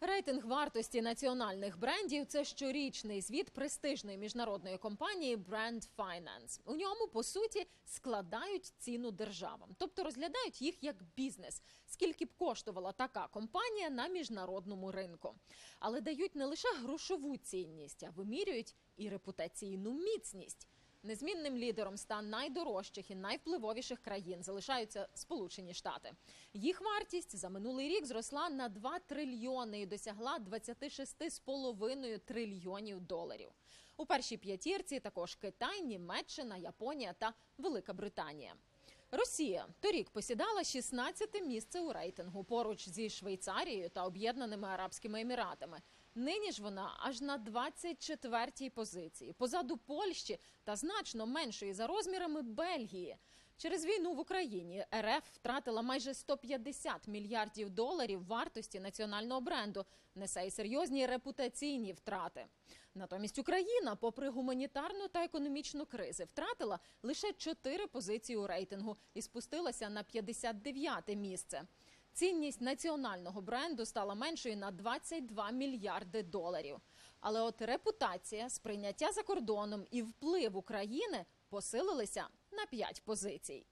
Рейтинг вартості національних брендів – це щорічний звіт престижної міжнародної компанії Brand Finance. У ньому, по суті, складають ціну державам. Тобто розглядають їх як бізнес. Скільки б коштувала така компанія на міжнародному ринку. Але дають не лише грошову цінність, а вимірюють і репутаційну міцність. Незмінним лідером ста найдорожчих і найвпливовіших країн залишаються Сполучені Штати. Їх вартість за минулий рік зросла на 2 трильйони і досягла 26,5 трильйонів доларів. У першій п'ятірці також Китай, Німеччина, Японія та Велика Британія. Росія торік посідала 16-те місце у рейтингу поруч зі Швейцарією та Об'єднаними Арабськими Еміратами. Нині ж вона аж на 24-й позиції, позаду Польщі та значно меншої за розмірами Бельгії. Через війну в Україні РФ втратила майже 150 мільярдів доларів вартості національного бренду, несе й серйозні репутаційні втрати. Натомість Україна, попри гуманітарну та економічну кризи, втратила лише 4 позиції у рейтингу і спустилася на 59-те місце. Цінність національного бренду стала меншою на 22 мільярди доларів. Але от репутація, сприйняття за кордоном і вплив України посилилися на 5 позицій.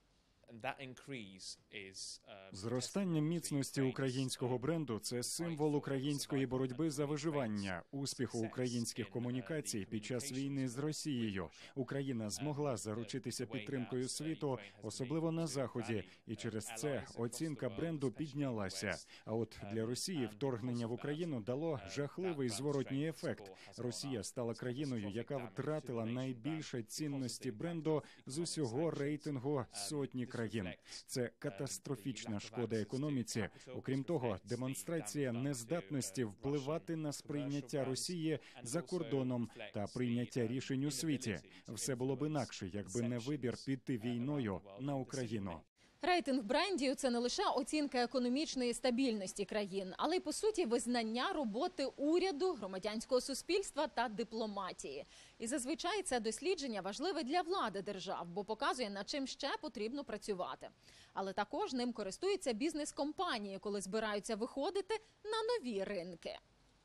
Зростання міцності українського бренду – це символ української боротьби за виживання, успіху українських комунікацій під час війни з Росією. Україна змогла заручитися підтримкою світу, особливо на Заході, і через це оцінка бренду піднялася. А от для Росії вторгнення в Україну дало жахливий зворотній ефект. Росія стала країною, яка втратила найбільше цінності бренду з усього рейтингу сотні країн. Це катастрофічна шкода економіці. Окрім того, демонстрація нездатності впливати на сприйняття Росії за кордоном та прийняття рішень у світі. Все було б інакше, якби не вибір піти війною на Україну. Рейтинг брендів – це не лише оцінка економічної стабільності країн, але й, по суті, визнання роботи уряду, громадянського суспільства та дипломатії. І зазвичай це дослідження важливе для влади держав, бо показує, над чим ще потрібно працювати. Але також ним користуються бізнес-компанії, коли збираються виходити на нові ринки.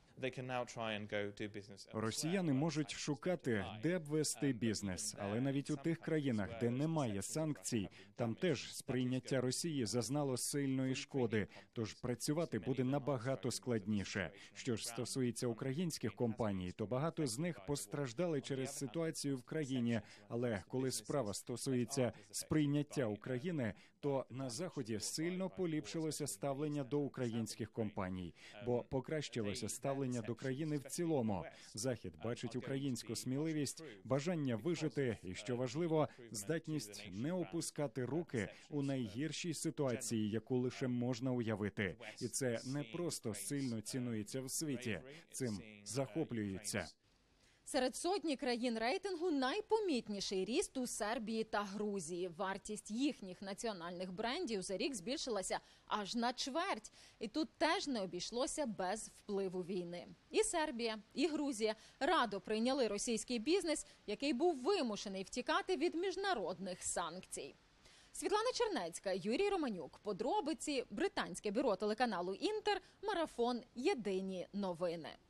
Росіяни можуть шукати, де б вести бізнес, але навіть у тих країнах, де немає санкцій, там теж сприйняття Росії зазнало сильної шкоди, тож працювати буде набагато складніше. Що ж стосується українських компаній, то багато з них постраждали через ситуацію в країні, але коли справа стосується сприйняття України, то на Заході сильно поліпшилося ставлення до українських компаній, бо покращилося ставлення до країни в цілому. Захід бачить українську сміливість, бажання вижити і, що важливо, здатність не опускати руки у найгіршій ситуації, яку лише можна уявити. І це не просто сильно цінується в світі, цим захоплюються. Серед сотні країн рейтингу найпомітніший ріст у Сербії та Грузії. Вартість їхніх національних брендів за рік збільшилася аж на чверть. І тут теж не обійшлося без впливу війни. І Сербія, і Грузія радо прийняли російський бізнес, який був вимушений втікати від міжнародних санкцій. Світлана Чернецька, Юрій Романюк. Подробиці. Британське бюро телеканалу «Інтер». Марафон. Єдині новини.